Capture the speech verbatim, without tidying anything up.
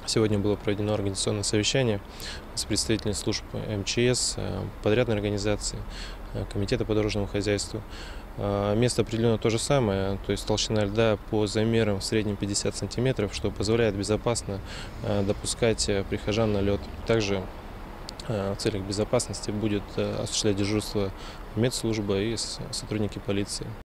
Сегодня было проведено организационное совещание с представителями служб эм че эс, подрядной организации, комитета по дорожному хозяйству. Место определено то же самое, то есть толщина льда по замерам в среднем пятьдесят сантиметров, что позволяет безопасно допускать прихожан на лед. Также в целях безопасности будет осуществлять дежурство медслужба и сотрудники полиции.